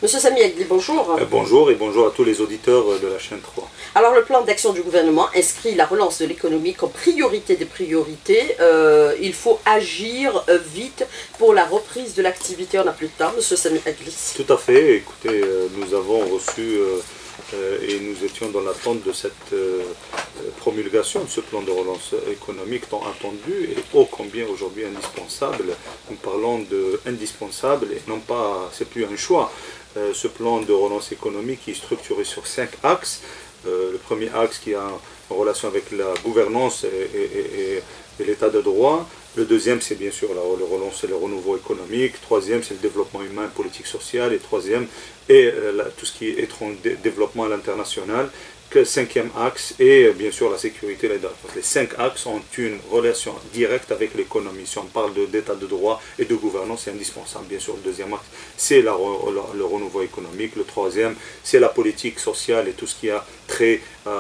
Monsieur Sami Agli, bonjour. Bonjour et bonjour à tous les auditeurs de la chaîne 3. Alors le plan d'action du gouvernement inscrit la relance de l'économie comme priorité des priorités. Il faut agir vite pour la reprise de l'activité. On n'a plus de temps, monsieur Sami Agli. Tout à fait. Écoutez, nous avons reçu et nous étions dans l'attente de cette promulgation de ce plan de relance économique tant attendu et ô combien aujourd'hui indispensable. Nous parlons de indispensable et non pas, c'est plus un choix. Ce plan de relance économique qui est structuré sur 5 axes. Le premier axe qui a en relation avec la gouvernance et l'état de droit. Le deuxième, c'est bien sûr la relance et le renouveau économique. Troisième, c'est le développement humain, politique sociale. Et troisième, tout ce qui est développement à l'international. Cinquième axe, et bien sûr la sécurité et la défense. Les 5 axes ont une relation directe avec l'économie. Si on parle d'état de droit et de gouvernance, c'est indispensable. Bien sûr, le deuxième axe, c'est le renouveau économique. Le troisième, c'est la politique sociale et tout ce qui a trait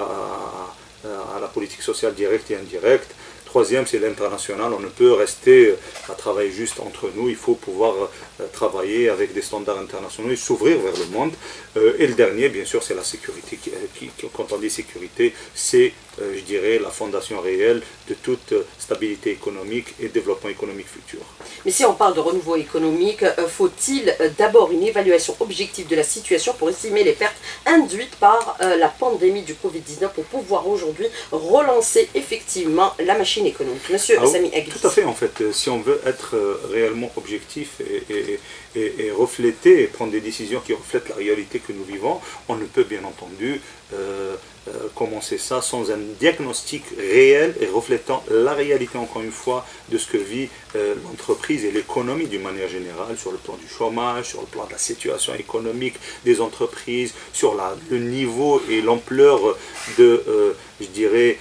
à la politique sociale directe et indirecte. Troisième, c'est l'international. On ne peut rester à travailler juste entre nous. Il faut pouvoir travailler avec des standards internationaux et s'ouvrir vers le monde. Et le dernier, bien sûr, c'est la sécurité. Quand on dit sécurité, c'est, je dirais, la fondation réelle de toute stabilité économique et développement économique futur. Mais si on parle de renouveau économique, faut-il d'abord une évaluation objective de la situation pour estimer les pertes induites par la pandémie du Covid-19 pour pouvoir aujourd'hui relancer effectivement la machine économique. Monsieur Sami Agli. Tout à fait, en fait. Si on veut être réellement objectif et refléter et prendre des décisions qui reflètent la réalité que nous vivons, on ne peut bien entendu commencer ça sans un diagnostic réel et reflétant la réalité, encore une fois, de ce que vit l'entreprise et l'économie d'une manière générale, sur le plan du chômage, sur le plan de la situation économique des entreprises, sur le niveau et l'ampleur de, je dirais,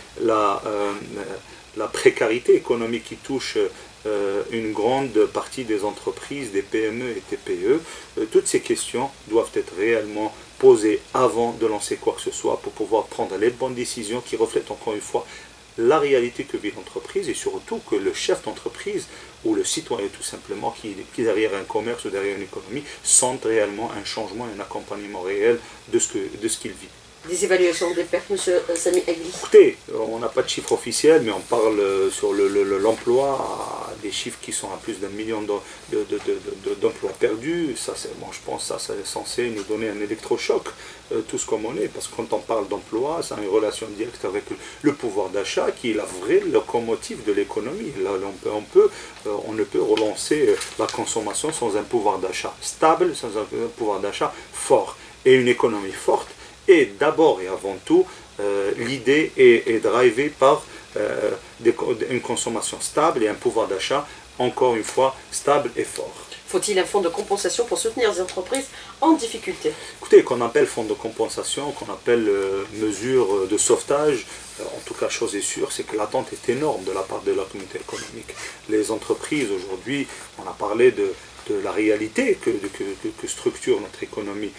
la précarité économique qui touche une grande partie des entreprises, des PME et TPE. Toutes ces questions doivent être réellement posées avant de lancer quoi que ce soit pour pouvoir prendre les bonnes décisions qui reflètent encore une fois la réalité que vit l'entreprise et surtout que le chef d'entreprise ou le citoyen tout simplement qui est derrière un commerce ou derrière une économie sente réellement un changement et un accompagnement réel de ce qu'il vit. Des évaluations des pertes, monsieur Sami Agli. Écoutez, on n'a pas de chiffres officiels, mais on parle sur l'emploi, des chiffres qui sont à plus d'1 million d'emplois perdus. Ça, bon, je pense que ça c'est censé nous donner un électrochoc, tous comme on est, parce que quand on parle d'emploi, ça a une relation directe avec le pouvoir d'achat, qui est la vraie locomotive de l'économie. Là, on ne peut relancer la consommation sans un pouvoir d'achat stable, sans un pouvoir d'achat fort. Et une économie forte, et d'abord et avant tout, l'idée est drivée par une consommation stable et un pouvoir d'achat, encore une fois, stable et fort. Faut-il un fonds de compensation pour soutenir les entreprises en difficulté? Écoutez, qu'on appelle fonds de compensation, qu'on appelle mesure de sauvetage, en tout cas, chose est sûre, c'est que l'attente est énorme de la part de la communauté économique. Les entreprises, aujourd'hui, on a parlé de la réalité que structure notre économie.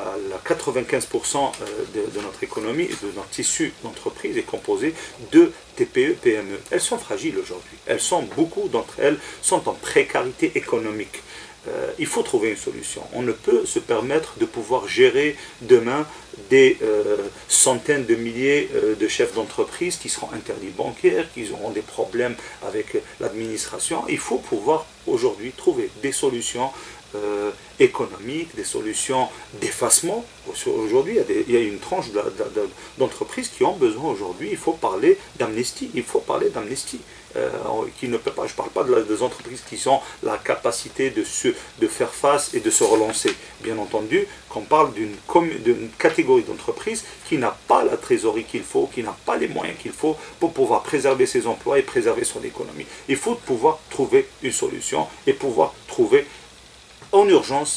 95% de notre économie, de notre tissu d'entreprise est composé de TPE, PME. Elles sont fragiles aujourd'hui. Beaucoup d'entre elles sont en précarité économique. Il faut trouver une solution. On ne peut se permettre de pouvoir gérer demain des centaines de milliers de chefs d'entreprise qui seront interdits bancaires, qui auront des problèmes avec l'administration. Il faut pouvoir aujourd'hui trouver des solutions économiques, des solutions d'effacement. Aujourd'hui, il y a une tranche d'entreprises qui ont besoin aujourd'hui, il faut parler d'amnistie. Il faut parler d'amnistie. Qui ne peut pas, je ne parle pas des entreprises qui ont la capacité de faire face et de se relancer. Bien entendu, qu'on parle d'une catégorie d'entreprises qui n'a pas la trésorerie qu'il faut, qui n'a pas les moyens qu'il faut pour pouvoir préserver ses emplois et préserver son économie. Il faut pouvoir trouver une solution et pouvoir trouver en urgence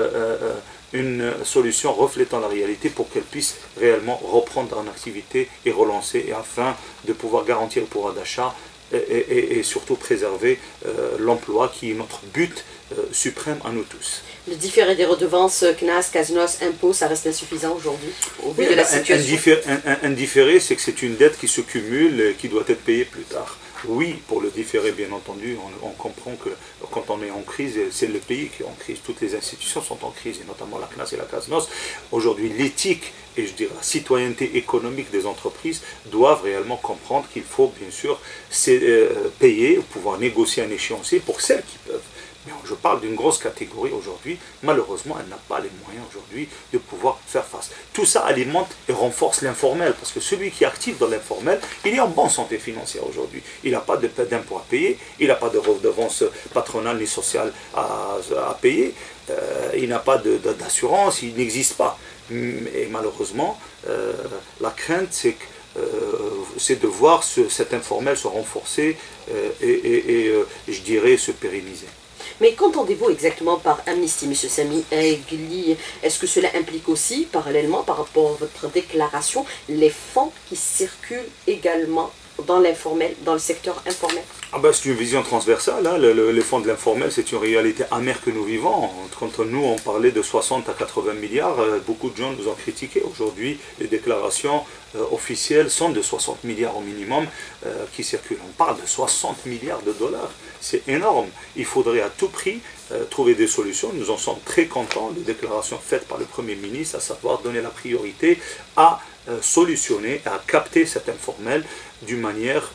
une solution reflétant la réalité pour qu'elle puisse réellement reprendre en activité et relancer, et afin de pouvoir garantir le pouvoir d'achat et surtout préserver l'emploi qui est notre but suprême à nous tous. Le différé des redevances, CNAS, CASNOS, impôts, ça reste insuffisant aujourd'hui au vu de la situation. Un différé, c'est que c'est une dette qui se cumule et qui doit être payée plus tard. Oui, pour le différer, bien entendu, on comprend que quand on est en crise, c'est le pays qui est en crise, toutes les institutions sont en crise, et notamment la CNAS et la CASNOS. Aujourd'hui, l'éthique et je dirais la citoyenneté économique des entreprises doivent réellement comprendre qu'il faut bien sûr payer, pouvoir négocier un échéancier pour celles qui peuvent. Mais je parle d'une grosse catégorie aujourd'hui, malheureusement, elle n'a pas les moyens aujourd'hui de pouvoir faire face. Tout ça alimente et renforce l'informel, parce que celui qui est actif dans l'informel, il est en bonne santé financière aujourd'hui. Il n'a pas d'impôts à payer, il n'a pas de redevance patronale ni sociale à payer, il n'a pas d'assurance, il n'existe pas. Et malheureusement, la crainte, c'est de voir cet informel se renforcer et je dirais se pérenniser. Mais qu'entendez-vous exactement par amnistie, M. Sami Aigli? Est-ce que cela implique aussi, parallèlement, par rapport à votre déclaration, les fonds qui circulent également dans l'informel, dans le secteur informel? C'est une vision transversale. Hein. Les fonds de l'informel, c'est une réalité amère que nous vivons. Quand nous, on parlait de 60 à 80 milliards, beaucoup de gens nous ont critiqué. Aujourd'hui, les déclarations officielles sont de 60 milliards au minimum qui circulent. On parle de 60 milliards de dollars. C'est énorme. Il faudrait à tout prix trouver des solutions. Nous en sommes très contents des déclarations faites par le Premier ministre, à savoir donner la priorité à solutionner, à capter cet informel d'une manière,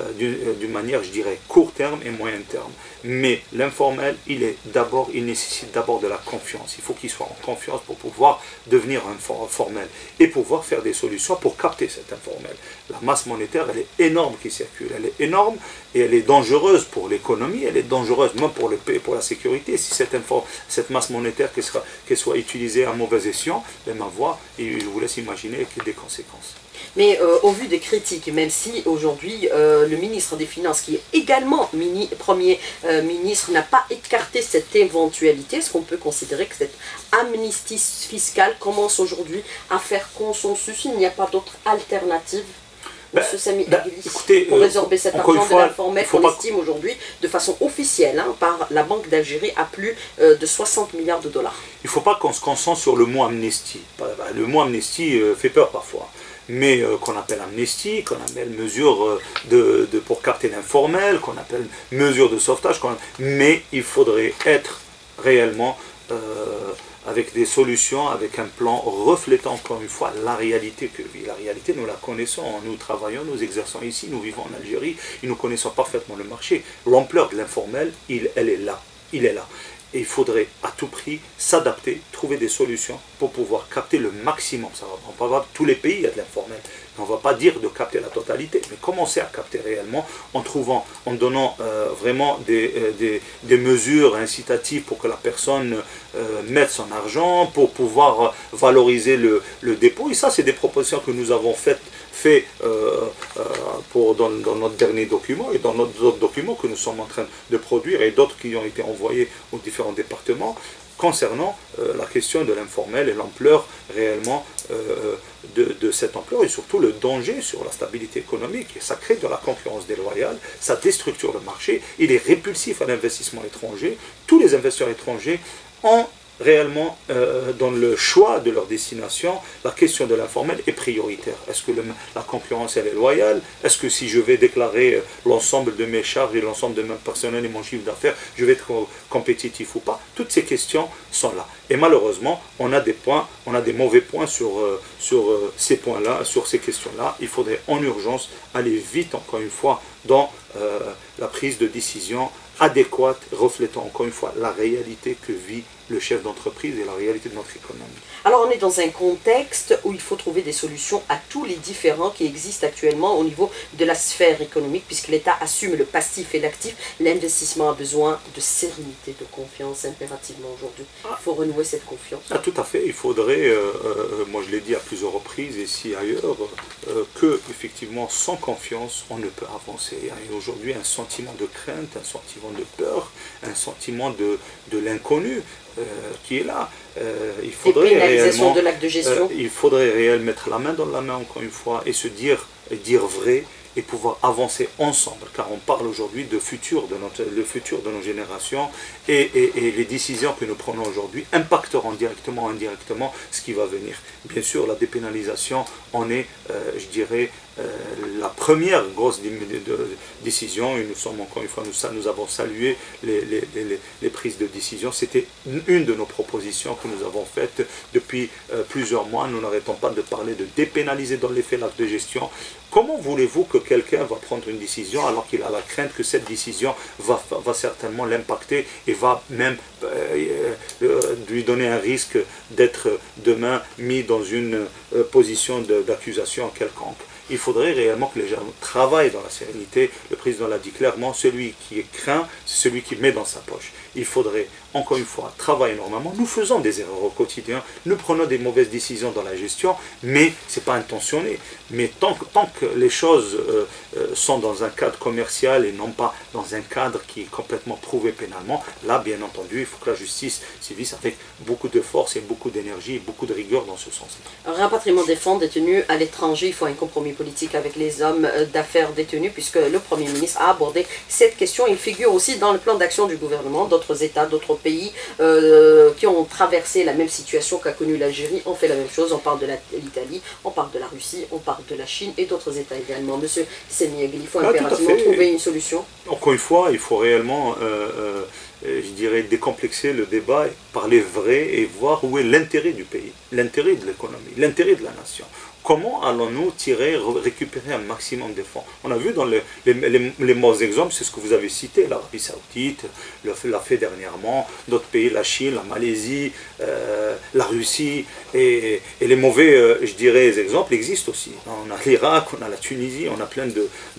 je dirais, court terme et moyen terme. Mais l'informel, il nécessite d'abord de la confiance. Il faut qu'il soit en confiance pour pouvoir devenir un formel et pouvoir faire des solutions pour capter cet informel. La masse monétaire, elle est énorme qui circule. Elle est énorme et elle est dangereuse pour l'économie, elle est dangereuse même pour la sécurité. Si cette masse monétaire qu'elle soit utilisée à mauvais escient, ma voix, et je vous laisse imaginer qu'il y a des conséquences. Mais au vu des critiques, même si aujourd'hui le ministre des Finances, qui est également Premier ministre, n'a pas écarté cette éventualité, est-ce qu'on peut considérer que cette amnistie fiscale commence aujourd'hui à faire consensus? Il n'y a pas d'autre alternative, Monsieur Sami Aigli, pour résorber cet argent de l'informel qu'on estime aujourd'hui de façon officielle par la Banque d'Algérie à plus de 60 milliards de dollars. Il ne faut pas qu'on se concentre sur le mot amnistie. Le mot amnistie fait peur parfois. Mais qu'on appelle amnistie, qu'on appelle mesure pour capter l'informel, qu'on appelle mesure de sauvetage, mais il faudrait être réellement avec des solutions, avec un plan reflétant encore une fois la réalité que vit. La réalité, nous la connaissons, nous travaillons, nous exerçons ici, nous vivons en Algérie, et nous connaissons parfaitement le marché. L'ampleur de l'informel, elle est là, il est là. Et il faudrait à tout prix s'adapter, trouver des solutions pour pouvoir capter le maximum. Ça va pas tous les pays, il y a de l'informel. On ne va pas dire de capter la totalité, mais commencer à capter réellement en donnant vraiment des mesures incitatives pour que la personne mette son argent, pour pouvoir valoriser le dépôt. Et ça, c'est des propositions que nous avons faites dans notre dernier document et dans d'autres documents que nous sommes en train de produire et d'autres qui ont été envoyés aux différents départements concernant la question de l'informel et l'ampleur réellement de cette ampleur et surtout le danger sur la stabilité économique. Et ça crée de la concurrence déloyale, ça déstructure le marché, il est répulsif à l'investissement étranger. Tous les investisseurs étrangers ont réellement, dans le choix de leur destination, la question de l'informel est prioritaire. Est-ce que la concurrence elle est loyale? Est-ce que si je vais déclarer l'ensemble de mes charges et l'ensemble de mon personnel et mon chiffre d'affaires, je vais être compétitif ou pas? Toutes ces questions sont là. Et malheureusement, on a des mauvais points sur ces points-là, sur ces questions-là. Il faudrait en urgence aller vite, encore une fois, dans la prise de décision adéquate, reflétant encore une fois la réalité que vit le chef d'entreprise et la réalité de notre économie. Alors on est dans un contexte où il faut trouver des solutions à tous les différends qui existent actuellement au niveau de la sphère économique, puisque l'État assume le passif et l'actif. L'investissement a besoin de sérénité, de confiance impérativement aujourd'hui. Il faut renouer cette confiance. Tout à fait, il faudrait, moi je l'ai dit à plusieurs reprises ici et ailleurs, que effectivement sans confiance on ne peut avancer. Il y a aujourd'hui un sentiment de crainte, un sentiment de peur, un sentiment de l'inconnu qui est là. Il faudrait réellement, de l'acte de gestion. Il faudrait réellement mettre la main dans la main encore une fois et se dire vrai et pouvoir avancer ensemble, car on parle aujourd'hui de futur, le futur de nos générations et les décisions que nous prenons aujourd'hui impacteront directement ou indirectement ce qui va venir. Bien sûr, la dépénalisation en est, je dirais, la première grosse décision, et nous sommes encore une fois, nous avons salué les prises de décision. C'était une de nos propositions que nous avons faites depuis plusieurs mois. Nous n'arrêtons pas de parler de dépénaliser dans les faits l'acte de gestion. Comment voulez-vous que quelqu'un va prendre une décision alors qu'il a la crainte que cette décision va certainement l'impacter et va même lui donner un risque d'être demain mis dans une position d'accusation quelconque? Il faudrait réellement que les gens travaillent dans la sérénité. Le président l'a dit clairement, celui qui est craint, c'est celui qui met dans sa poche. Il faudrait, encore une fois, travailler énormément. Nous faisons des erreurs au quotidien, nous prenons des mauvaises décisions dans la gestion, mais ce n'est pas intentionné. Mais tant que les choses sont dans un cadre commercial et non pas dans un cadre qui est complètement prouvé pénalement, là, bien entendu, il faut que la justice sévisse avec beaucoup de force et beaucoup d'énergie et beaucoup de rigueur dans ce sens. Rapatriement des fonds détenus à l'étranger, il faut un compromis politique avec les hommes d'affaires détenus, puisque le Premier ministre a abordé cette question. Il figure aussi dans le plan d'action du gouvernement. D'autres États, d'autres pays qui ont traversé la même situation qu'a connue l'Algérie ont fait la même chose. On parle de l'Italie, on parle de la Russie, on parle de la Chine et d'autres États également. Monsieur Semiagli, il faut impérativement trouver une solution. Encore une fois, il faut réellement, je dirais, décomplexer le débat, parler vrai et voir où est l'intérêt du pays, l'intérêt de l'économie, l'intérêt de la nation. Comment allons-nous récupérer un maximum de fonds? On a vu dans les mauvais exemples, c'est ce que vous avez cité, l'Arabie Saoudite l'a fait dernièrement, d'autres pays, la Chine, la Malaisie, la Russie, et les mauvais, je dirais, exemples existent aussi. On a l'Irak, on a la Tunisie, on a plein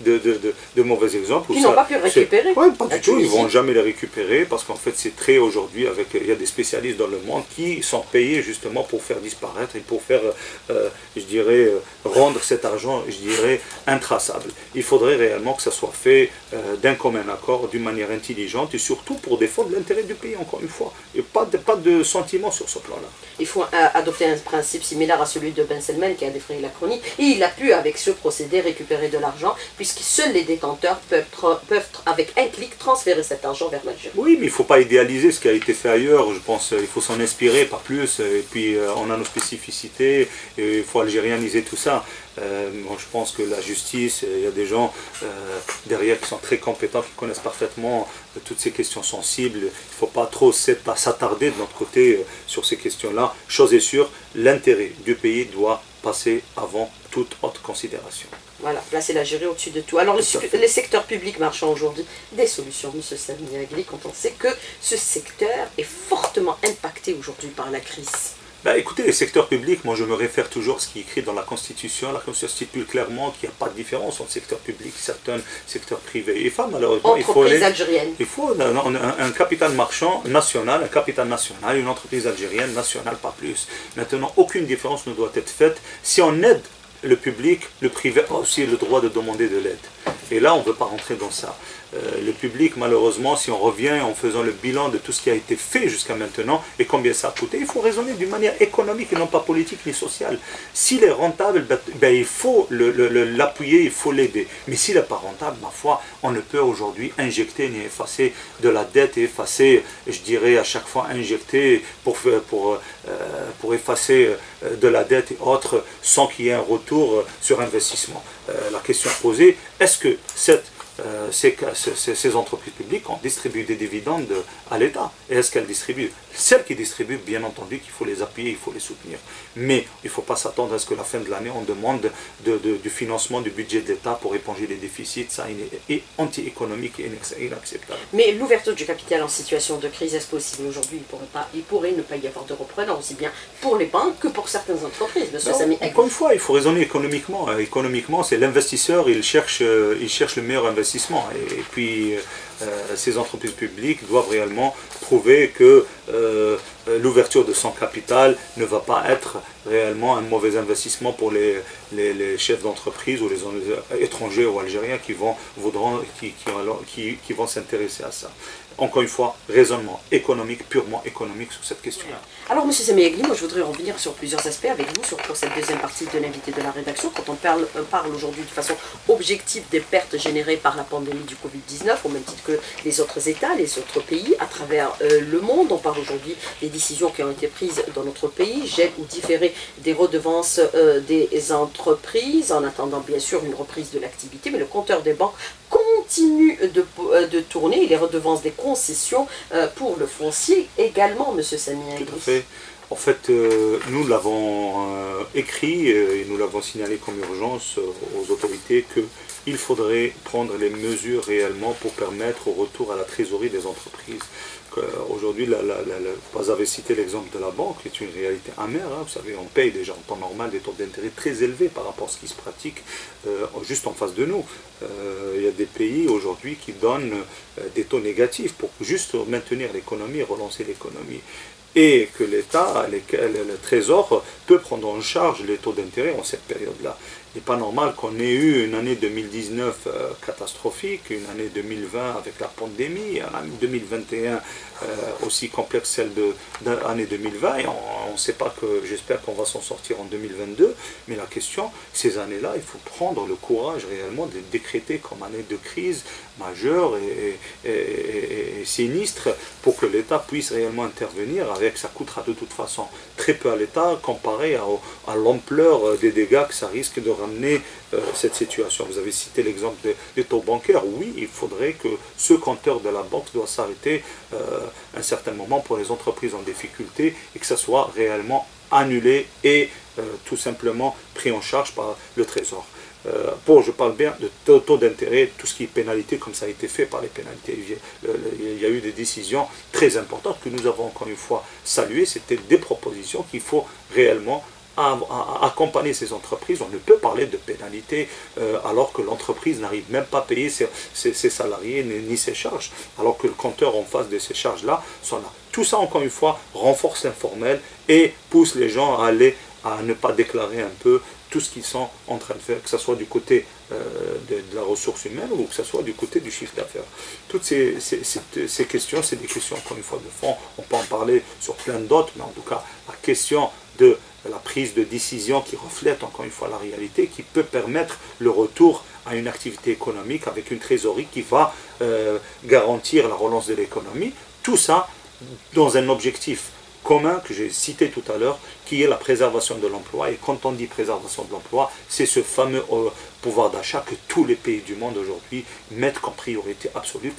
de mauvais exemples. Ils n'ont pas pu récupérer. Oui, pas du tout, ils ne vont jamais les récupérer, parce qu'en fait c'est très aujourd'hui, il y a des spécialistes dans le monde qui sont payés justement pour faire disparaître et pour faire, je dirais, rendre cet argent, je dirais, intraçable. Il faudrait réellement que ça soit fait d'un commun accord, d'une manière intelligente et surtout pour défendre l'intérêt du pays, encore une fois. Et pas de sentiments sur ce plan-là. Il faut adopter un principe similaire à celui de Ben Salman qui a défrayé la chronique. Et il a pu, avec ce procédé, récupérer de l'argent, puisque seuls les détenteurs peuvent avec un clic, transférer cet argent vers l'Algérie. Oui, mais il ne faut pas idéaliser ce qui a été fait ailleurs. Je pense qu'il faut s'en inspirer, pas plus. Et puis, on a nos spécificités, et il faut algérianiser tout ça. Moi, je pense que la justice, il y a des gens derrière qui sont très compétents, qui connaissent parfaitement toutes ces questions sensibles. Il ne faut pas trop s'attarder de notre côté sur ces questions-là. Chose est sûre, l'intérêt du pays doit passer avant toute autre considération. Voilà, placer l'Algérie au-dessus de tout. Alors, les secteurs publics marchand aujourd'hui, des solutions, M. Semiagli, quand on sait que ce secteur est fortement impacté aujourd'hui par la crise. Ben, écoutez, les secteurs publics, moi je me réfère toujours à ce qui est écrit dans la Constitution. La Constitution stipule clairement qu'il n'y a pas de différence entre secteur public, certains secteurs privés. Et malheureusement, il faut un capital marchand national, une entreprise algérienne nationale, pas plus. Maintenant, aucune différence ne doit être faite. Si on aide le public, le privé a aussi le droit de demander de l'aide. Et là, on ne veut pas rentrer dans ça. Le public, malheureusement, si on revient en faisant le bilan de tout ce qui a été fait jusqu'à maintenant et combien ça a coûté, il faut raisonner d'une manière économique et non pas politique ni sociale. S'il est rentable, ben, il faut l'appuyer, il faut l'aider. Mais s'il n'est pas rentable, ma foi, on ne peut aujourd'hui injecter ni effacer de la dette et effacer, je dirais à chaque fois injecter pour effacer de la dette et autres sans qu'il y ait un retour sur investissement. La question posée, est-ce que ces entreprises publiques ont distribué des dividendes à l'État? Et est-ce qu'elles distribuent? Celles qui distribuent, bien entendu, qu'il faut les appuyer, il faut les soutenir. Mais il ne faut pas s'attendre à ce que la fin de l'année, on demande du financement du budget de l'État pour éponger les déficits. Ça est anti-économique et inacceptable. Mais l'ouverture du capital en situation de crise, est-ce possible aujourd'hui? Il pourrait ne pas y avoir de repreneur, aussi bien pour les banques que pour certaines entreprises. Encore une fois, il faut raisonner économiquement. Économiquement, c'est l'investisseur, il cherche le meilleur investissement. Et puis, ces entreprises publiques doivent réellement prouver que l'ouverture de son capital ne va pas être réellement un mauvais investissement pour les chefs d'entreprise ou les étrangers ou algériens qui vont s'intéresser à ça. encore une fois, raisonnement économique, purement économique sur cette question-là. Alors, M. Sami Egli, moi je voudrais revenir sur plusieurs aspects avec vous, pour cette deuxième partie de l'invité de la rédaction. Quand on parle aujourd'hui de façon objective des pertes générées par la pandémie du Covid-19, au même titre que les autres États, les autres pays à travers le monde, on parle aujourd'hui des décisions qui ont été prises dans notre pays, gel ou différé des redevances des entreprises, en attendant bien sûr une reprise de l'activité, mais le compteur des banques continue de tourner, et les redevances des concessions pour le foncier également, M. Sami Egli. Tout à fait. En fait, nous l'avons écrit et nous l'avons signalé comme urgence aux autorités qu'il faudrait prendre les mesures réellement pour permettre au retour à la trésorerie des entreprises. Aujourd'hui, vous avez cité l'exemple de la banque, qui est une réalité amère. Hein. Vous savez, on paye déjà en temps normal des taux d'intérêt très élevés par rapport à ce qui se pratique juste en face de nous. Il y a des pays aujourd'hui qui donnent des taux négatifs pour juste maintenir l'économie, relancer l'économie. Et que l'État, le Trésor, peut prendre en charge les taux d'intérêt en cette période-là. Il n'est pas normal qu'on ait eu une année 2019 catastrophique, une année 2020 avec la pandémie, une année 2021 aussi complexe celle de l'année 2020, et on ne sait pas que, j'espère qu'on va s'en sortir en 2022, mais la question, ces années-là, il faut prendre le courage réellement de décréter comme année de crise majeure et sinistre pour que l'État puisse réellement intervenir avec, ça coûtera de toute façon très peu à l'État comparé à l'ampleur des dégâts que ça risque de ramener cette situation. Vous avez cité l'exemple des taux bancaires. Oui, il faudrait que ce compteur de la banque doit s'arrêter à un certain moment pour les entreprises en difficulté et que ça soit réellement annulé et tout simplement pris en charge par le Trésor. Je parle bien de taux d'intérêt, tout ce qui est pénalité, comme ça a été fait par les pénalités. Il y a eu des décisions très importantes que nous avons encore une fois saluées. C'était des propositions qu'il faut réellement accompagner ces entreprises. On ne peut parler de pénalité alors que l'entreprise n'arrive même pas à payer ses salariés ni ses charges, alors que le compteur en face de ces charges-là sont là. Tout ça, encore une fois, renforce l'informel et pousse les gens à ne pas déclarer un peu tout ce qu'ils sont en train de faire, que ce soit du côté de la ressource humaine ou que ce soit du côté du chiffre d'affaires. Toutes ces questions, c'est des questions, encore une fois, de fond. On peut en parler sur plein d'autres, mais en tout cas, la question de la prise de décision qui reflète, encore une fois, la réalité, qui peut permettre le retour à une activité économique avec une trésorerie qui va garantir la relance de l'économie. Tout ça dans un objectif commun que j'ai cité tout à l'heure, qui est la préservation de l'emploi. Et quand on dit préservation de l'emploi, c'est ce fameux pouvoir d'achat que tous les pays du monde aujourd'hui mettent comme priorité absolue.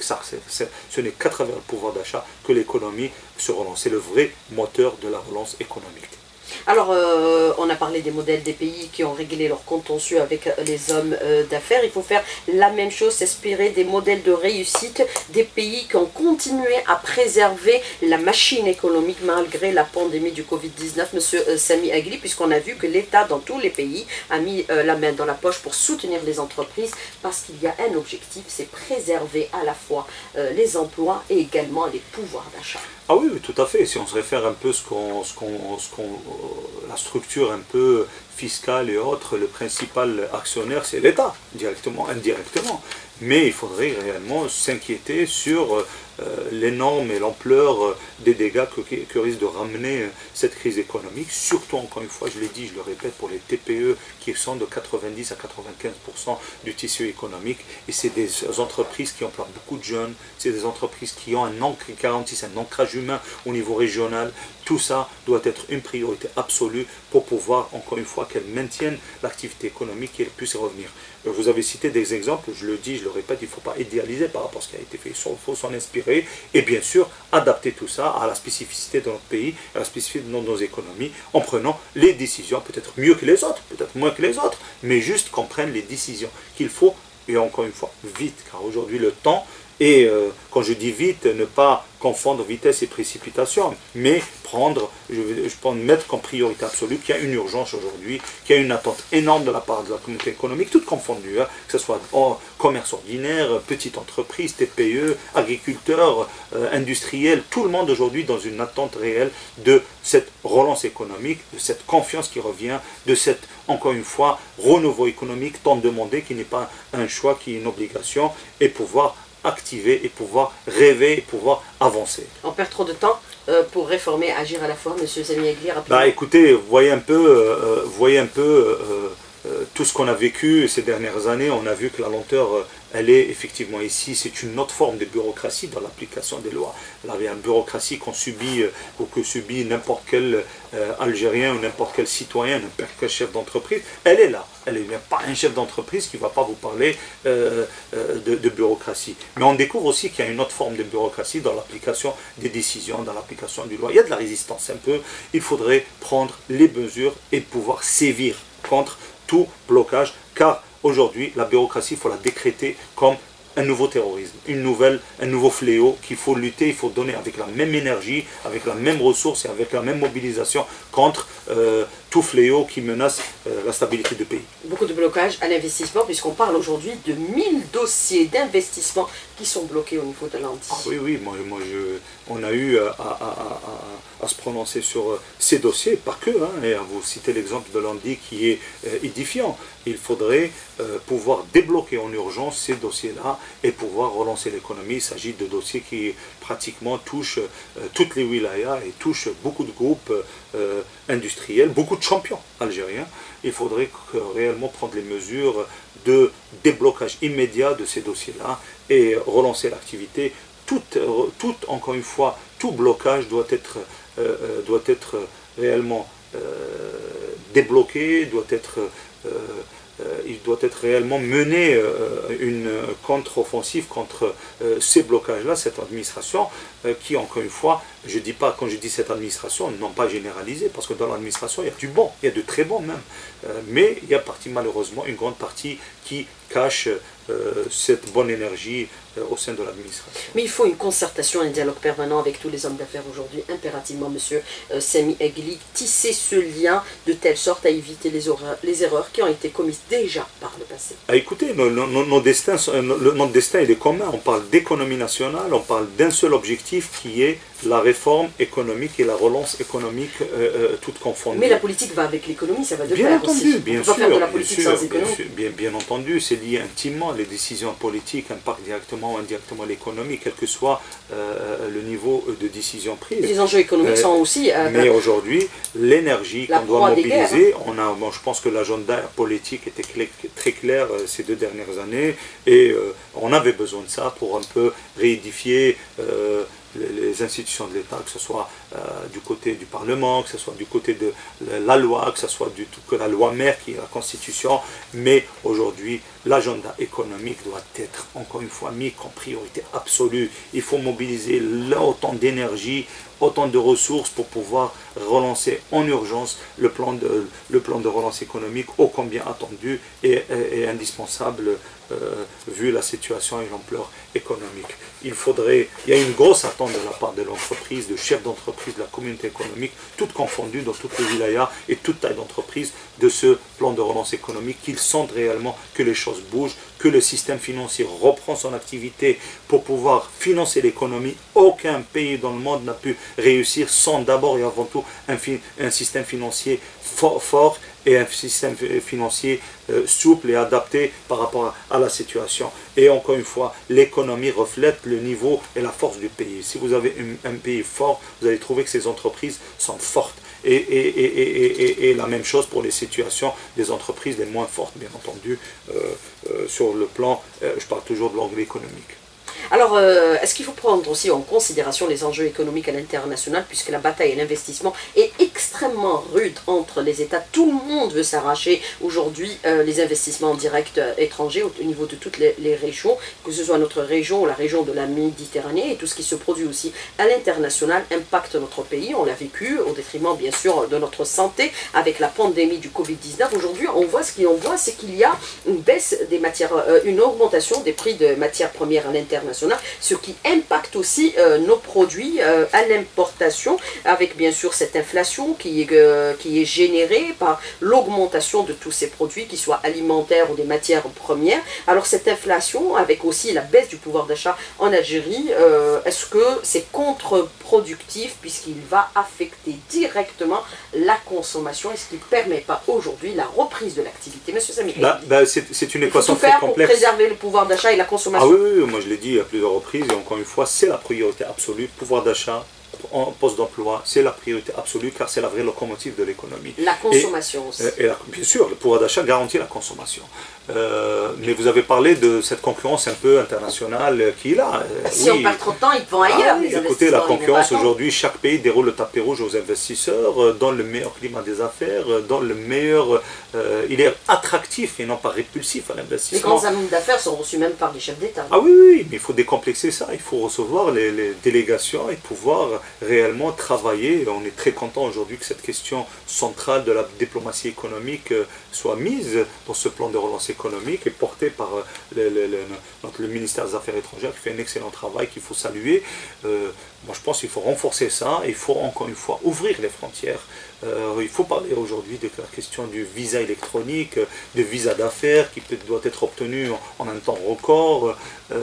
Ce n'est qu'à travers le pouvoir d'achat que l'économie se relance. C'est le vrai moteur de la relance économique. Alors, on a parlé des modèles des pays qui ont réglé leur contentieux avec les hommes d'affaires. Il faut faire la même chose, s'inspirer des modèles de réussite des pays qui ont continué à préserver la machine économique malgré la pandémie du Covid-19, M. Sami Egli, puisqu'on a vu que l'État dans tous les pays a mis la main dans la poche pour soutenir les entreprises parce qu'il y a un objectif, c'est préserver à la fois les emplois et également les pouvoirs d'achat. Ah oui, tout à fait. Si on se réfère un peu la structure un peu fiscale et autres, le principal actionnaire, c'est l'État, directement, indirectement. Mais il faudrait réellement s'inquiéter sur l'énorme et l'ampleur des dégâts que risque de ramener cette crise économique, surtout, encore une fois, je l'ai dit, je le répète, pour les TPE qui sont de 90 à 95% du tissu économique, et c'est des entreprises qui emploient beaucoup de jeunes, c'est des entreprises qui garantissent un ancrage humain au niveau régional. Tout ça doit être une priorité absolue pour pouvoir, encore une fois, qu'elles maintiennent l'activité économique et qu'elles puissent revenir. Vous avez cité des exemples, je le dis, je le répète, il ne faut pas idéaliser par rapport à ce qui a été fait, il faut s'en inspirer et bien sûr adapter tout ça à la spécificité de notre pays, à la spécificité de nos économies, en prenant les décisions, peut-être mieux que les autres, peut-être moins que les autres, mais juste qu'on prenne les décisions qu'il faut, et encore une fois, vite, car aujourd'hui le temps, et quand je dis vite, ne pas confondre vitesse et précipitation, mais mettre comme priorité absolue qu'il y a une urgence aujourd'hui, qu'il y a une attente énorme de la part de la communauté économique, toute confondue, hein, que ce soit en commerce ordinaire, petite entreprise, TPE, agriculteurs, industriels, tout le monde aujourd'hui dans une attente réelle de cette relance économique, de cette confiance qui revient, de cette, encore une fois, renouveau économique tant demandé, qui n'est pas un choix, qui est une obligation, et pouvoir activer et pouvoir rêver et pouvoir avancer. On perd trop de temps pour réformer, agir à la fois, Monsieur Samy Egli, rapidement. Bah écoutez, voyez un peu, tout ce qu'on a vécu ces dernières années. On a vu que la lenteur, elle est effectivement ici, c'est une autre forme de bureaucratie dans l'application des lois. La bureaucratie qu'on subit ou que subit n'importe quel Algérien ou n'importe quel citoyen, n'importe quel chef d'entreprise, elle est là. Elle n'est pas un chef d'entreprise qui ne va pas vous parler de bureaucratie. Mais on découvre aussi qu'il y a une autre forme de bureaucratie dans l'application des décisions, dans l'application du loi. Il y a de la résistance un peu. Il faudrait prendre les mesures et pouvoir sévir contre tout blocage, car aujourd'hui, la bureaucratie, il faut la décréter comme un nouveau terrorisme, un nouveau fléau qu'il faut lutter, il faut donner avec la même énergie, avec la même ressource et avec la même mobilisation contre tout fléau qui menace la stabilité du pays. Beaucoup de blocages à l'investissement, puisqu'on parle aujourd'hui de 1000 dossiers d'investissement qui sont bloqués au niveau de l'Andy. Ah oui, on a eu à se prononcer sur ces dossiers, pas que, hein, et à vous citer l'exemple de l'Andy qui est édifiant. Il faudrait pouvoir débloquer en urgence ces dossiers-là et pouvoir relancer l'économie. Il s'agit de dossiers qui pratiquement touchent toutes les wilayas et touchent beaucoup de groupes industriels, beaucoup de champions algériens. Il faudrait réellement prendre les mesures de déblocage immédiat de ces dossiers-là et relancer l'activité. Encore une fois, tout blocage doit être réellement débloqué, il doit être réellement mené une contre-offensive contre ces blocages-là, cette administration qui, encore une fois, je dis pas, quand je dis cette administration, non pas généralisée, parce que dans l'administration, il y a du bon, il y a de très bon même, mais il y a malheureusement une grande partie qui cache cette bonne énergie au sein de l'administration. Mais il faut une concertation, un dialogue permanent avec tous les hommes d'affaires aujourd'hui, impérativement, Monsieur Samy Egli, tisser ce lien de telle sorte à éviter les erreurs qui ont été commises déjà par le passé. Ah, écoutez, notre destin il est commun, on parle d'économie nationale, on parle d'un seul objectif qui est la réforme économique et la relance économique toutes confondues. Mais la politique va avec l'économie, ça va de bien pair entendu, aussi. Bien on ne peut sûr, pas faire de la politique sans économie. Bien entendu, c'est lié intimement. Les décisions politiques impactent directement ou indirectement l'économie, quel que soit le niveau de décision prise. Et les enjeux économiques sont aussi... mais aujourd'hui, l'énergie qu'on doit mobiliser, je pense que l'agenda politique était très clair ces 2 dernières années, et on avait besoin de ça pour un peu réédifier les institutions de l'État, que ce soit du côté du Parlement, que ce soit du côté de la loi, que ce soit que la loi mère qui est la Constitution. Mais aujourd'hui, l'agenda économique doit être encore une fois mis comme priorité absolue. Il faut mobiliser autant d'énergie, autant de ressources pour pouvoir relancer en urgence le plan de relance économique ô combien attendu et indispensable vu la situation et l'ampleur économique. Il y a une grosse attente de la part de l'entreprise, de chefs d'entreprise, de la communauté économique, toutes confondues dans toutes les wilayas et toute taille d'entreprise, de ce plan de relance économique, qu'ils sentent réellement que les choses bougent, que le système financier reprend son activité pour pouvoir financer l'économie. Aucun pays dans le monde n'a pu réussir sans d'abord et avant tout un système financier fort et un système financier souple et adapté par rapport à la situation. Et encore une fois, l'économie reflète le niveau et la force du pays. Si vous avez un pays fort, vous allez trouver que ces entreprises sont fortes. Et la même chose pour les situations des entreprises les moins fortes, bien entendu, sur le plan, je parle toujours de l'angle économique. Alors, est-ce qu'il faut prendre aussi en considération les enjeux économiques à l'international, puisque la bataille et l'investissement est extrêmement rude entre les États. Tout le monde veut s'arracher aujourd'hui les investissements directs étrangers au niveau de toutes les régions, que ce soit notre région ou la région de la Méditerranée, et tout ce qui se produit aussi à l'international impacte notre pays. On l'a vécu au détriment, bien sûr, de notre santé avec la pandémie du Covid-19. Aujourd'hui, c'est qu'il y a une baisse des matières, une augmentation des prix de matières premières à l'international, ce qui impacte aussi nos produits à l'importation, avec bien sûr cette inflation qui est générée par l'augmentation de tous ces produits, qu'ils soient alimentaires ou des matières premières. Alors cette inflation, avec aussi la baisse du pouvoir d'achat en Algérie, est-ce que c'est contre-productif puisqu'il va affecter directement la consommation? Est-ce qu'il ne permet pas aujourd'hui la reprise de l'activité? Monsieur Samy, c'est une équation très complexe. pour préserver le pouvoir d'achat et la consommation. Ah oui, moi je l'ai dit à plusieurs reprises, et encore une fois, c'est la priorité absolue, pouvoir d'achat, en poste d'emploi, c'est la priorité absolue car c'est la vraie locomotive de l'économie. La consommation aussi. Bien sûr, le pouvoir d'achat garantit la consommation. Mais vous avez parlé de cette concurrence un peu internationale qui est là. Si on perd trop de temps, ils vont ailleurs. Écoutez, la concurrence aujourd'hui, chaque pays déroule le tapis rouge aux investisseurs, dans le meilleur climat des affaires, dans le meilleur... il est attractif et non pas répulsif à l'investissement. Les grands hommes d'affaires sont reçus même par des chefs d'État. Ah oui, mais il faut décomplexer ça, il faut recevoir les délégations et pouvoir réellement travailler. On est très content aujourd'hui que cette question centrale de la diplomatie économique soit mise dans ce plan de relance économique et portée par le ministère des Affaires étrangères qui fait un excellent travail qu'il faut saluer. Moi je pense qu'il faut renforcer ça, il faut encore une fois ouvrir les frontières. Il faut parler aujourd'hui de la question du visa électronique, de visa d'affaires qui doit être obtenu en un temps record,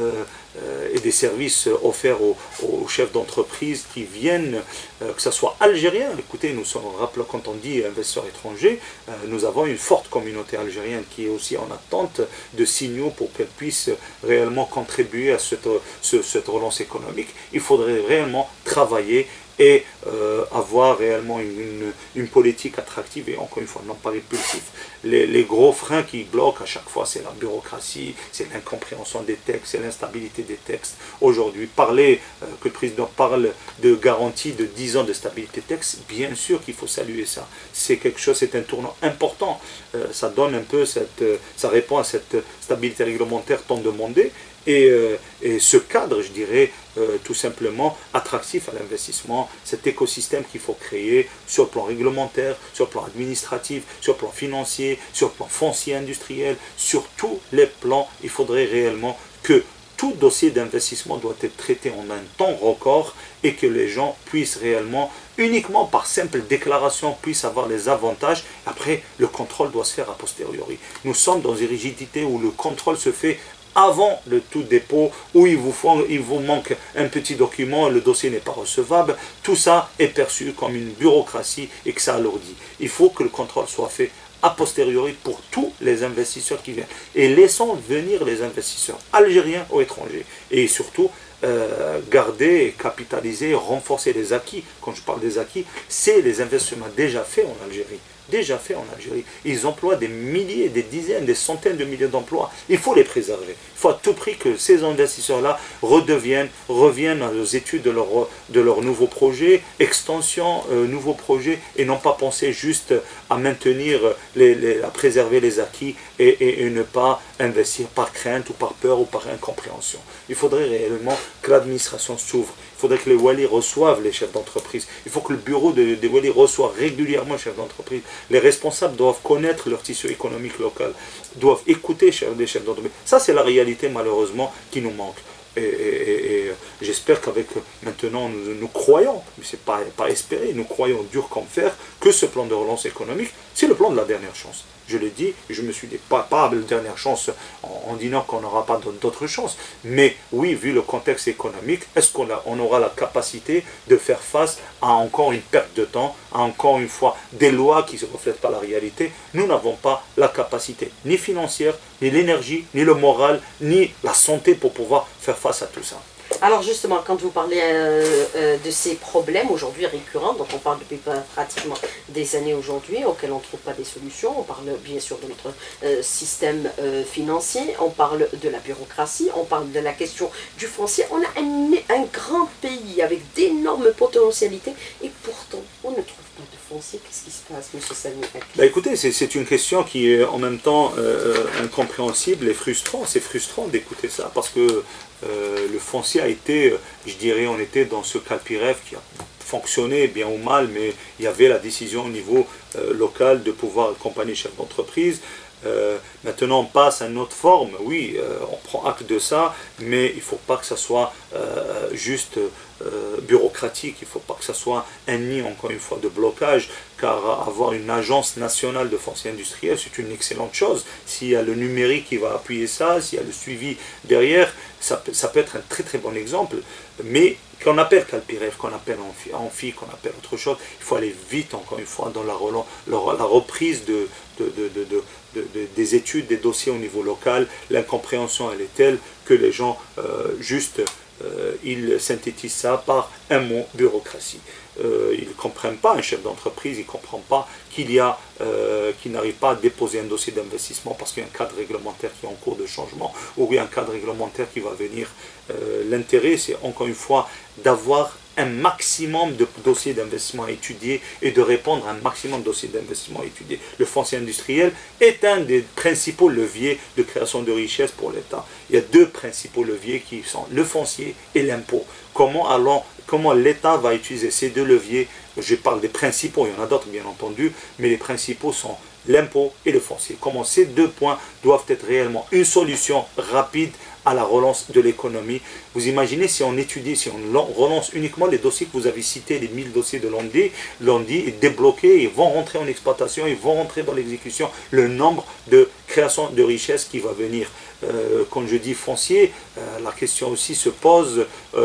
et des services offerts aux chefs d'entreprise qui viennent, que ce soit algériens. Écoutez, nous sommes, quand on dit investisseurs étrangers, nous avons une forte communauté algérienne qui est aussi en attente de signaux pour qu'elle puisse réellement contribuer à cette relance économique. Il faudrait réellement travailler et avoir réellement une politique attractive et encore une fois non pas répulsif. Les gros freins qui bloquent à chaque fois, c'est la bureaucratie, c'est l'incompréhension des textes, c'est l'instabilité des textes. Aujourd'hui, que le président parle de garantie de 10 ans de stabilité des textes, bien sûr qu'il faut saluer ça. C'est quelque chose, c'est un tournant important. Ça donne un peu ça répond à cette stabilité réglementaire tant demandée. Et ce cadre, je dirais, tout simplement attractif à l'investissement, cet écosystème qu'il faut créer sur le plan réglementaire, sur le plan administratif, sur le plan financier, sur le plan foncier industriel, sur tous les plans, il faudrait réellement que tout dossier d'investissement doit être traité en un temps record et que les gens puissent réellement, uniquement par simple déclaration, puissent avoir les avantages. Après, le contrôle doit se faire a posteriori. Nous sommes dans une rigidité où le contrôle se fait avant le tout dépôt, où il vous manque un petit document, le dossier n'est pas recevable. Tout ça est perçu comme une bureaucratie et que ça alourdit. Il faut que le contrôle soit fait a posteriori pour tous les investisseurs qui viennent. Et laissons venir les investisseurs algériens ou étrangers. Et surtout, garder, capitaliser, renforcer les acquis. Quand je parle des acquis, c'est les investissements déjà faits en Algérie. Ils emploient des milliers, des dizaines, des centaines de milliers d'emplois. Il faut les préserver. Il faut à tout prix que ces investisseurs-là reviennent aux études de leurs nouveaux projets, extension, nouveaux projets, et non pas penser juste à maintenir, à préserver les acquis et ne pas investir par crainte ou par peur ou par incompréhension. Il faudrait réellement que l'administration s'ouvre. Il faudrait que les Walis reçoivent les chefs d'entreprise. Il faut que le bureau des Walis reçoive régulièrement les chefs d'entreprise. Les responsables doivent connaître leur tissu économique local, doivent écouter les chefs d'entreprise. Ça, c'est la réalité, malheureusement, qui nous manque. Et j'espère qu'avec maintenant, nous croyons, mais ce n'est pas espérer, nous croyons dur comme fer, que ce plan de relance économique, c'est le plan de la dernière chance. Je l'ai dit, je me suis dit, pas la dernière chance en disant qu'on n'aura pas d'autres chances. Mais oui, vu le contexte économique, est-ce qu'on aura la capacité de faire face à encore une perte de temps, à encore une fois des lois qui ne reflètent pas la réalité? Nous n'avons pas la capacité ni financière, ni l'énergie, ni le moral, ni la santé pour pouvoir faire face à tout ça. Alors justement, quand vous parlez de ces problèmes aujourd'hui récurrents, donc on parle depuis pratiquement des années aujourd'hui, auxquels on ne trouve pas des solutions, on parle bien sûr de notre système financier, on parle de la bureaucratie, on parle de la question du foncier. On a un grand pays avec d'énormes potentialités et pourtant on ne trouve pas de foncier. Qu'est-ce qui se passe, M. Sami? Écoutez, c'est une question qui est en même temps incompréhensible et frustrant. C'est frustrant d'écouter ça parce que le foncier a été, je dirais, on était dans ce cas PIREF qui a fonctionné bien ou mal, mais il y avait la décision au niveau local de pouvoir accompagner les chefs d'entreprise. Maintenant on passe à une autre forme, oui, on prend acte de ça, mais il ne faut pas que ça soit juste bureaucratique, il ne faut pas que ça soit un nid, encore une fois, de blocage, car avoir une agence nationale de foncier industriel, c'est une excellente chose. S'il y a le numérique qui va appuyer ça, s'il y a le suivi derrière, ça peut être un très très bon exemple, mais qu'on appelle Calpiref, qu'on appelle Amphi, qu'on appelle autre chose, il faut aller vite, encore une fois, dans la reprise des études, des dossiers au niveau local. L'incompréhension, elle est telle que les gens, ils synthétisent ça par un mot, bureaucratie. Ils ne comprennent pas, un chef d'entreprise, il ne comprend pas qu'il n'arrive pas à déposer un dossier d'investissement parce qu'il y a un cadre réglementaire qui est en cours de changement, ou il y a un cadre réglementaire qui va venir. L'intérêt, c'est encore une fois d'avoir un maximum de dossiers d'investissement à étudier et de répondre à un maximum de dossiers d'investissement à étudier. Le foncier industriel est un des principaux leviers de création de richesse pour l'État. Il y a deux principaux leviers qui sont le foncier et l'impôt. Comment l'État va utiliser ces deux leviers? Je parle des principaux, il y en a d'autres bien entendu, mais les principaux sont l'impôt et le foncier. Comment ces deux points doivent être réellement une solution rapide à la relance de l'économie. Vous imaginez si on étudie, si on relance uniquement les dossiers que vous avez cités, les 1000 dossiers de Londi est débloqué, ils vont rentrer en exploitation, ils vont rentrer dans l'exécution, le nombre de création de richesses qui va venir. Quand je dis foncier, la question aussi se pose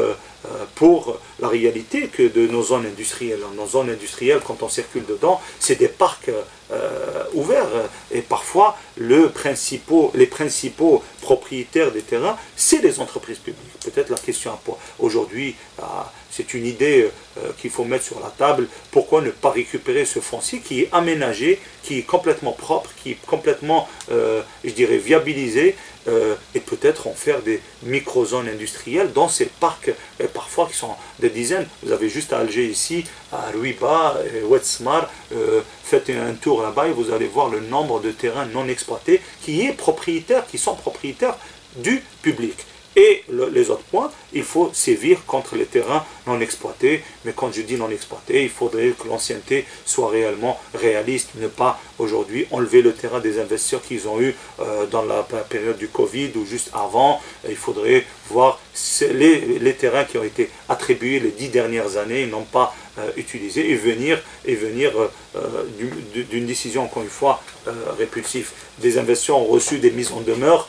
pour la réalité que de nos zones industrielles. Nos zones industrielles, quand on circule dedans, c'est des parcs ouverts et parfois les principaux propriétaires des terrains, c'est les entreprises publiques. Peut-être la question aujourd'hui, c'est une idée qu'il faut mettre sur la table. Pourquoi ne pas récupérer ce foncier qui est aménagé, qui est complètement propre, qui est complètement, je dirais, viabilisé, et peut-être en faire des micro-zones industrielles dans ces parcs, parfois qui sont des dizaines. Vous avez juste à Alger ici, à Ruiba, Ouedsmar, faites un tour là-bas et vous allez voir le nombre de terrains non exploités qui sont propriétaires du public. Et les autres points, il faut sévir contre les terrains non exploités. Mais quand je dis non exploités, il faudrait que l'ancienneté soit réellement réaliste, ne pas aujourd'hui enlever le terrain des investisseurs qu'ils ont eu dans la période du Covid ou juste avant. Il faudrait voir les terrains qui ont été attribués les 10 dernières années et non pas utilisés et venir d'une décision, encore une fois, répulsive. Des investisseurs ont reçu des mises en demeure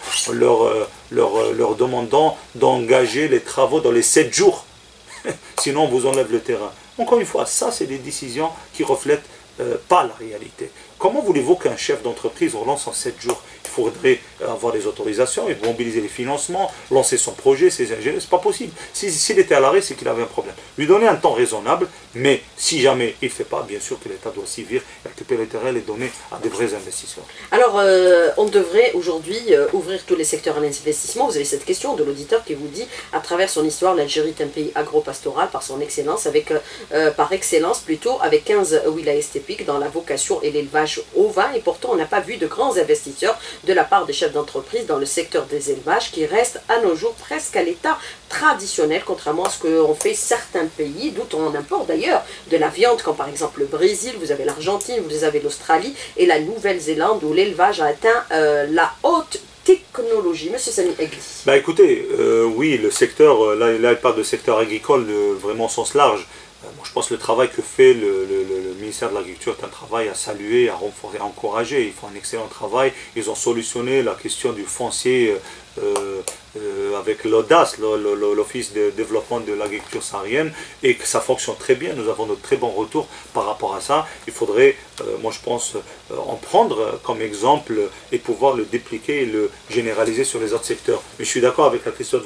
leur demandant d'engager les travaux dans les 7 jours. Sinon, on vous enlève le terrain. Encore une fois, ça, c'est des décisions qui ne reflètent pas la réalité. Comment voulez-vous qu'un chef d'entreprise relance en 7 jours? Il faudrait avoir des autorisations, et mobiliser les financements, lancer son projet, ses ingénieurs, c'est pas possible. S'il était à l'arrêt, c'est qu'il avait un problème. Lui donner un temps raisonnable, mais si jamais il ne fait pas, bien sûr que l'État doit sévir, récupérer le terrain et les donner à des vrais investisseurs. Alors, on devrait aujourd'hui ouvrir tous les secteurs à l'investissement. Vous avez cette question de l'auditeur qui vous dit, à travers son histoire, l'Algérie est un pays agro-pastoral par son excellence, par excellence plutôt, avec 15 wilayas typiques dans la vocation et l'élevage ovin, et pourtant on n'a pas vu de grands investisseurs de la part des chefs d'entreprise dans le secteur des élevages qui reste à nos jours presque à l'état traditionnel, contrairement à ce qu'ont fait certains pays, d'où on importe d'ailleurs de la viande, comme par exemple le Brésil, vous avez l'Argentine, vous avez l'Australie et la Nouvelle-Zélande, où l'élevage a atteint la haute technologie. Monsieur Sami Egli. Bah écoutez, oui, le secteur, là il parle de secteur agricole vraiment au sens large. Je pense que le travail que fait le ministère de l'Agriculture est un travail à saluer, à renforcer, à encourager. Ils font un excellent travail. Ils ont solutionné la question du foncier avec l'audace, l'Office de développement de l'agriculture saharienne, et que ça fonctionne très bien. Nous avons de très bons retours par rapport à ça. Il faudrait, moi je pense, en prendre comme exemple et pouvoir le dépliquer et le généraliser sur les autres secteurs. Mais je suis d'accord avec la question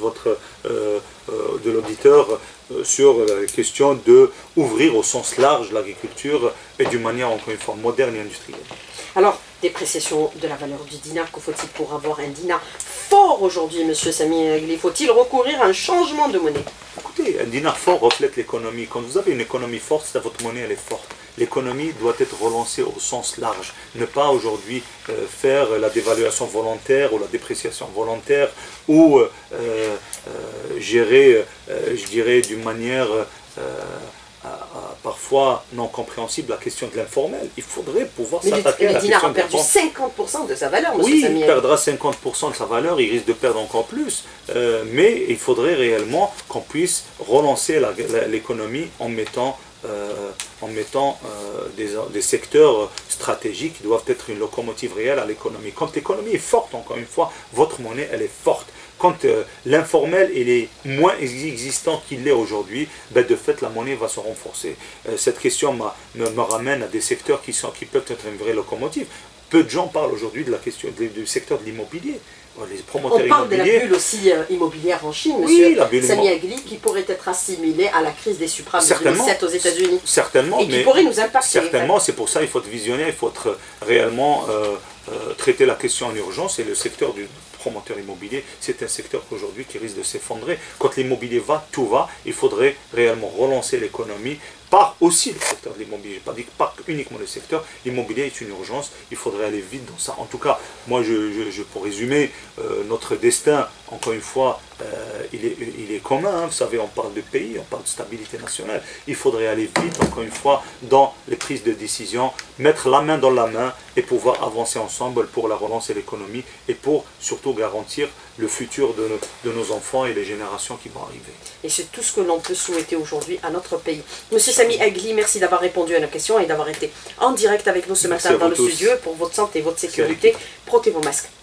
de l'auditeur sur la question d'ouvrir au sens large l'agriculture et d'une manière encore une fois moderne et industrielle. Alors, dépréciation de la valeur du dinar, que faut-il pour avoir un dinar fort aujourd'hui, monsieur Sami Egli? Faut-il recourir à un changement de monnaie? Écoutez, un dinar fort reflète l'économie. Quand vous avez une économie forte, c'est votre monnaie, elle est forte. L'économie doit être relancée au sens large. Ne pas aujourd'hui faire la dévaluation volontaire ou la dépréciation volontaire ou gérer, je dirais, d'une manière parfois non compréhensible, la question de l'informel. Il faudrait pouvoir Mais s'attaquer à le la dinar question a perdu 50% de sa valeur, monsieur Oui, Sami. il perdra 50% de sa valeur, il risque de perdre encore plus. Mais il faudrait réellement qu'on puisse relancer l'économie en mettant des secteurs stratégiques qui doivent être une locomotive réelle à l'économie. Quand l'économie est forte, encore une fois, votre monnaie, elle est forte. Quand l'informel il est moins existant qu'il l'est aujourd'hui, ben de fait la monnaie va se renforcer. Cette question me ramène à des secteurs qui peuvent être une vraie locomotive. Peu de gens parlent aujourd'hui de la question du secteur de l'immobilier. Les promoteurs On parle de la immobiliers, bulle aussi immobilière en Chine, oui, monsieur la bulle Sami Agli, qui pourrait être assimilée à la crise des subprimes de 2007 aux États-Unis. Certainement, et qui mais pourrait nous impacter. certainement, c'est pour ça qu'il faut être visionnaire, il faut être réellement traiter la question en urgence. Et le secteur du promoteur immobilier, c'est un secteur aujourd'hui qui risque de s'effondrer. Quand l'immobilier va, tout va. Il faudrait réellement relancer l'économie par aussi le secteur de l'immobilier. Je n'ai pas dit pas uniquement le secteur. L'immobilier est une urgence. Il faudrait aller vite dans ça. En tout cas, moi, pour résumer, notre destin, encore une fois, il est commun. Hein. Vous savez, on parle de pays, on parle de stabilité nationale. Il faudrait aller vite, encore une fois, dans les prises de décision, mettre la main dans la main et pouvoir avancer ensemble pour la relance de l'économie et pour surtout garantir le futur de nos enfants et les générations qui vont arriver. Et c'est tout ce que l'on peut souhaiter aujourd'hui à notre pays. Monsieur Sami Agli, merci d'avoir répondu à nos questions et d'avoir été en direct avec nous ce matin dans le studio. Pour votre santé et votre sécurité, portez vos masques.